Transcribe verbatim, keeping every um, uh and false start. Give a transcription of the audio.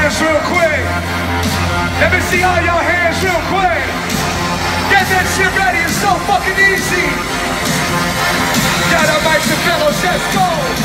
hands real quick. Let me see all y'all hands real quick. Get that shit ready, it's so fucking easy. Got our mics and fellows, let's go.